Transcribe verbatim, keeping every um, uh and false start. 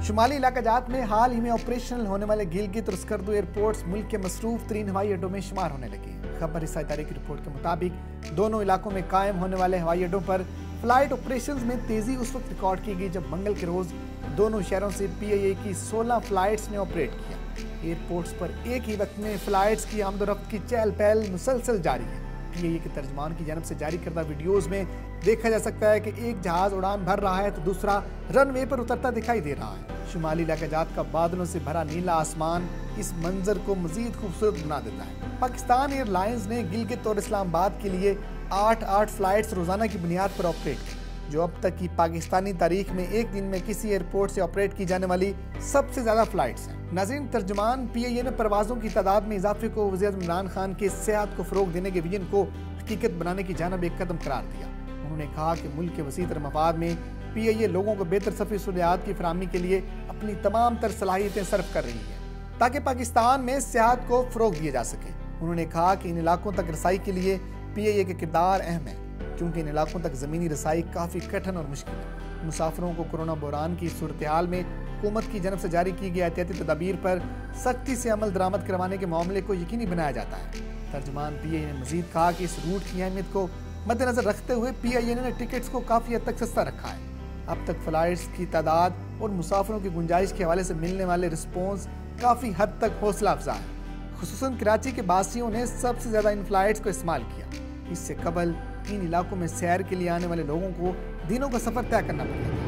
शुमाली इलाका जात में हाल ही में ऑपरेशनल होने वाले गिलगित और स्कर्दू एयरपोर्ट्स मुल्क के मसरूफ तरीन हवाई अड्डों में शुमार होने लगे। खबर इस इदारे की रिपोर्ट के मुताबिक दोनों इलाकों में कायम होने वाले हवाई अड्डों पर फ्लाइट ऑपरेशंस में तेजी उस वक्त रिकॉर्ड की गई जब मंगल के रोज दोनों शहरों से पी आई ए की सोलह फ्लाइट्स ने ऑपरेट किया। एयरपोर्ट्स पर एक ही वक्त में फ्लाइट्स की आमदोरफ्त की चहल पहल मुसलसल जारी है। पी आई ए के तर्जमान की जानब से जारी करदा वीडियोज में देखा जा सकता है कि एक जहाज उड़ान भर रहा है तो दूसरा रनवे पर उतरता दिखाई दे रहा है। शुमाली इलाका जात का बादलों से भरा नीला आसमान इस मंजर को मजीद खूबसूरत बना देता है। पाकिस्तान एयरलाइंस ने गिलगित और इस्लामाबाद के लिए आठ आठ फ्लाइट्स रोजाना की बुनियाद पर ऑपरेट की, जो अब तक की पाकिस्तानी तारीख में एक दिन में किसी एयरपोर्ट से ऑपरेट की जाने वाली सबसे ज्यादा फ्लाइट्स हैं। नाज़रीन, तर्जुमान पी आई ए ने परवाजों की तादाद में इजाफे को वज़ीर-ए-आज़म इमरान खान के सेहत को फरोग देने के विजन को हकीकत बनाने की जानब एक कदम करार दिया। उन्होंने कहा कि मुल्क के वसीतर मफाद में पी आई ए लोगों को बेहतर सफ़ी सहूलियात की फराहमी के लिए अपनी तमाम तर सलाहियतें सर्व कर रही है ताकि पाकिस्तान में सेहत को फरोग दिया जा सके। उन्होंने कहा कि इन इलाकों तक रसाई के लिए पी आई ए के किरदार अहम है, क्योंकि इन इलाकों तक ज़मीनी रसाई काफ़ी कठिन और मुश्किल है। मुसाफिरों को कोरोना बहरान की सूरत हाल में हुकूमत की जानब से जारी की गई एहतियाती तदाबीर पर सख्ती से अमल दरामद करवाने के मामले को यकीनी बनाया जाता है। तर्जुमान पी आई ए ने मजीद कहा कि इस रूट की अहमियत को मद्देनजर रखते हुए पी आई ए ने टिकट्स को काफ़ी हद तक सस्ता रखा है। अब तक फ्लाइट्स की तादाद और मुसाफिरों की गुंजाइश के हवाले से मिलने वाले रिस्पॉन्स काफ़ी हद तक हौसला अफजा है। खुसूसन कराची के बासियों ने सबसे ज़्यादा इन फ्लाइट्स को इस्तेमाल किया। इससे कबल इन इलाकों में सैर के लिए आने वाले लोगों को दिनों का सफ़र तय करना पड़ता था।